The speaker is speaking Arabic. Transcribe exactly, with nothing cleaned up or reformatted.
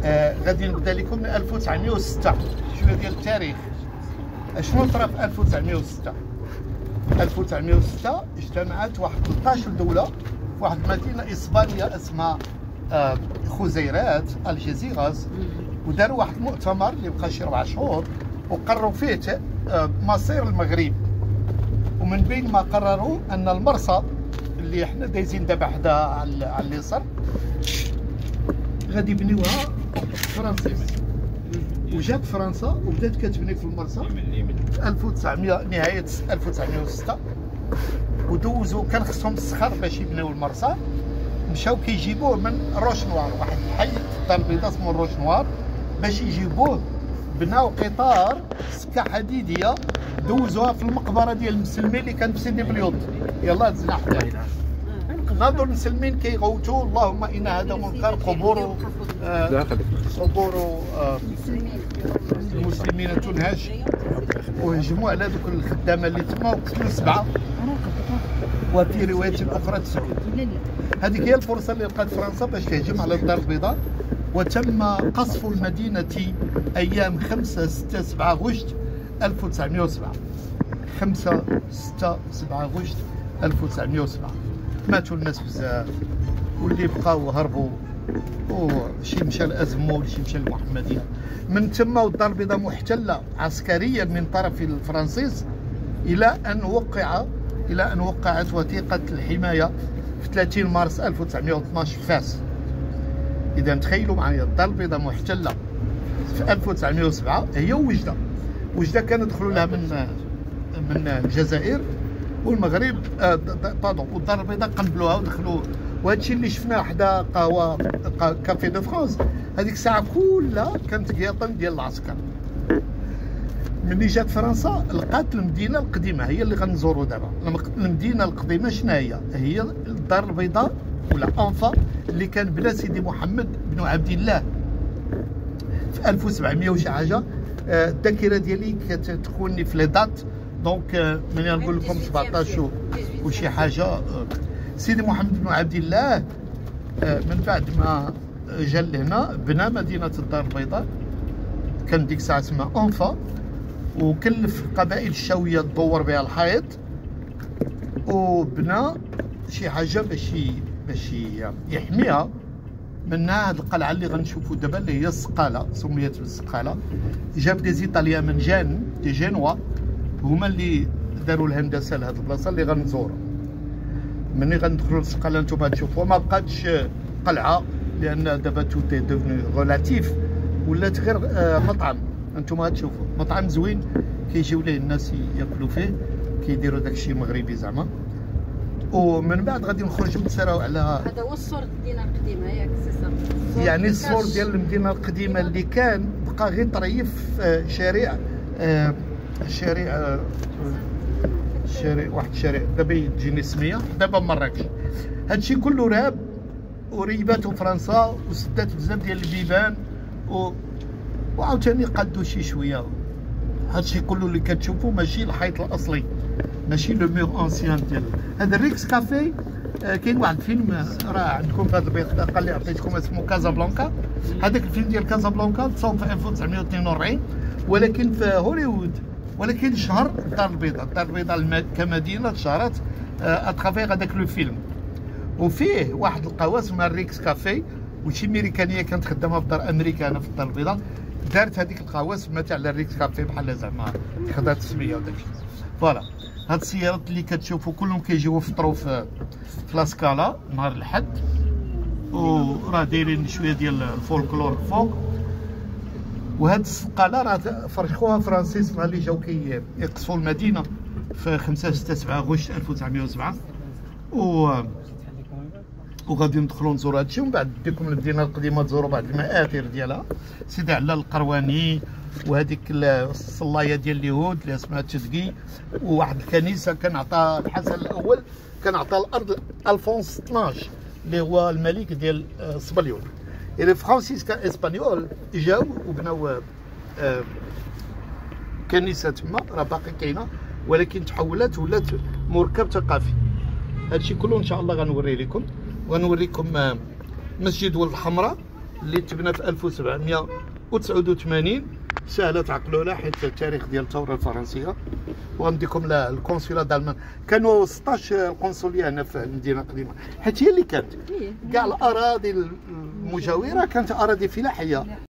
آه غادي نبدا لكم من ألف وتسعمائة وستة شويه ديال التاريخ. شنو طرا في ألف وتسعمائة وستة؟ ألف وتسعمائة وستة اجتمعت واحد ثلاثة عشر دوله في واحد المدينه اسبانيه اسمها آه خزيرات الجزيرة، وداروا واحد المؤتمر اللي بقى شي ربع شهور وقرروا فيه آه مصير المغرب. ومن بين ما قرروا ان المرسى اللي حنا دايزين دابا حدا على اليسار غادي يبنيوها فرنسيس، وجات فرنسا وبدات كتبني في المرسى في ألف وتسعمائة نهايه ألف وتسعمائة وستة، ودوزوا كان خصهم الصخر باش يبنيو المرسى، مشاو كيجيبوه من روش نوار، واحد الحي في الدار البيضاء اسمه روش نوار، باش يجيبوه بناو قطار سكه حديديه دوزوها في المقبره ديال المسلمين اللي كانت في سيدي بليوط. يلا تزنا حدايا ناضوا المسلمين كيغوتوا اللهم ان هذا منكر، قبور آه قبور آه المسلمين تنهش، وهجموا على ذوك الخدامه اللي تما وقتلوا سبعه، وفي روايه اخرى تسعود. هذيك هي الفرصه اللي لقات فرنسا باش تهجم على الدار البيضاء، وتم قصف المدينه ايام خمسة ستة سبعة غشت ألف وتسعمائة وسبعة. خمسة ستة سبعة غشت ألف وتسعمائة وسبعة ماتوا الناس بزاف، واللي بقاو هربوا، وشي مشى لازمول شي مشى للمحمديه. من تما والدار البيضاء محتله عسكريا من طرف الفرنسيس الى ان وقع الى ان وقعت وثيقه الحمايه في ثلاثين مارس ألف وتسعمائة واثناش في فاس. اذا تخيلوا معايا الدار البيضاء محتله في ألف وتسعمائة وسبعة، هي وجده وجده كانوا دخلوا لها من من الجزائر والمغرب آه باردون، والدار البيضاء قنبلوها ودخلوا. وهذا الشيء اللي شفناه حدا قهوه كافي دو فرانس هذيك الساعه كلها كانت قياطن ديال العسكر. ملي جات فرنسا لقات المدينه القديمه هي اللي غنزوروا دابا. المدينه القديمه شنو هي؟ هي الدار البيضاء ولا انفا اللي كان بلا سيدي محمد بن عبد الله في ألف وسبعمائة وشي حاجه. الذاكره ديالي كتكونني في لي دات، دونك ملي نقول لكم سبعطاش وشي حاجه. سيدي محمد بن عبد الله من بعد ما جا لهنا بنى مدينه الدار البيضاء، كان ديك الساعه اسمها انفا، وكلف القبائل الشاويه تدور بها الحائط، وبنى شي حاجه باش باش يحميها منها. هاد القلعه اللي غنشوفوا دابا اللي هي السقاله، سميت بالسقاله. جاب دي زيطاليان من جان دي جنوا، هما اللي داروا الهندسه لهاد البلاصه اللي غنزوروا. ملي غندخلوا للسقاله نتوما تشوفوا ما بقاتش قلعه، لان دابا تو تي دوفني ريلاتيف، ولات غير مطعم. انتم تشوفوا مطعم زوين كيجيو ليه الناس ياكلوا فيه، كيديروا داكشي مغربي زعما. ومن بعد غادي نخرجوا نتسراو على هذا هو السور ديال المدينه القديمه ياك سي صا، يعني السور ديال المدينه القديمه اللي كان بقى غير طريف شارع شارع شارع واحد الشارع دابا يجيني سميه دابا مراكش. هادشي كله راب وريباتو فرنسا وسدات بزاف ديال البيبان، و وعاوتاني قادو شي شويه. هادشي كله اللي كتشوفوا ماشي الحيط الاصلي، ماشي لو ميغ اونسيان ديال هذا الريكس كافي. آه كاين واحد الفيلم راه عندكم في هذا البيت اللي عطيتكم اسمه كازابلانكا. هذاك الفيلم ديال كازابلانكا تصور في ألف وتسعمائة واثنين وأربعين، ولكن في هوليوود، ولكن شهر الدار البيضاء. الدار البيضاء كمدينه شهرت آه اترافيغ هذاك لو فيلم. وفيه واحد القهوه اسمها الريكس كافي، وشي ميريكانيه كانت خدامه في دار امريكا هنا في الدار البيضاء، دارت هذيك القهوه سماتها على الريكس كافي بحال زعما خدات السميه وداكشي. فوالا هاد السيارات اللي كتشوفوا كلهم كيجيو يفطروا في في لاسكالا نهار الحد، وراه دايرين شويه ديال الفولكلور فوق. وهاد السقاله راه فرشخوها فرانسيس مع اللي جاو كيقصفوا المدينه في خمسة ستة سبعة غشت ألف وتسعمائة وسبعة. و وغادي ندخلوا نزوروا هادشي، ومن بعد نديكم المدينه القديمه تزوروا بعض المآثر ديالها، سيدي علال القرواني، وهذيك الصلايه ديال اليهود اللي اسمها تشدقي، وواحد الكنيسه كان عطى الحسن الاول، كان عطى الارض الفونس اثناش اللي هو الملك ديال سبليون. يعني فرانسيس كان اسبانيول جاو وبناو آه كنيسه تما راه باقي كاينه، ولكن تحولت ولات مركب ثقافي. هادشي كله ان شاء الله غنوري لكم. غنوريكم مسجد ولد الحمراء اللي تبنى في ألف وسبعمية وتسعة وثمانين. سهله تعقلوا لها حيت التاريخ ديال الثوره الفرنسيه. وغنديكم القنصله دالمان، كانوا ستطاش قنصليه هنا في المدينه القديمه، حيت هي اللي كانت كاع الاراضي المجاوره كانت اراضي فلاحيه.